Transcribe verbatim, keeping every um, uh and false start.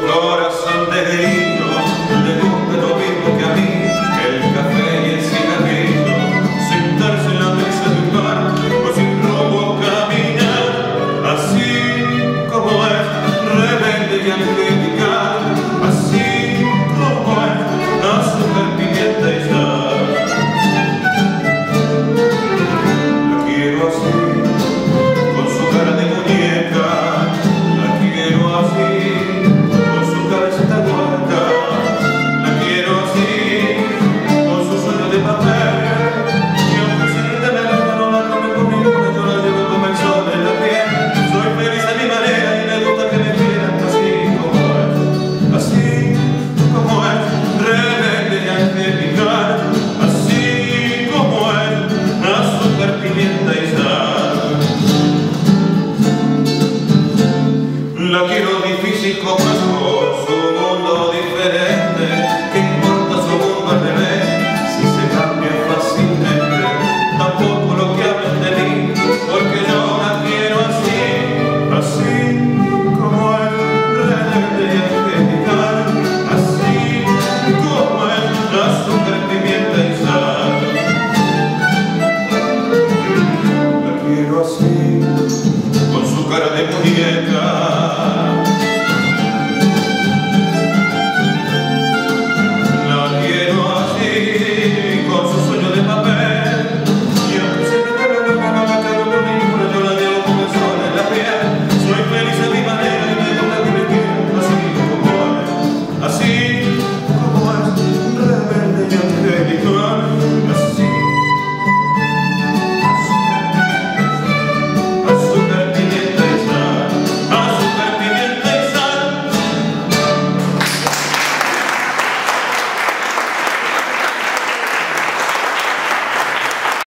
corazón de grillo le gusta lo mismo que a mí, el café y el cigarrillo, sentarse en la mesa de un bar o sin rumbo caminar, así como es rebelde y alegre.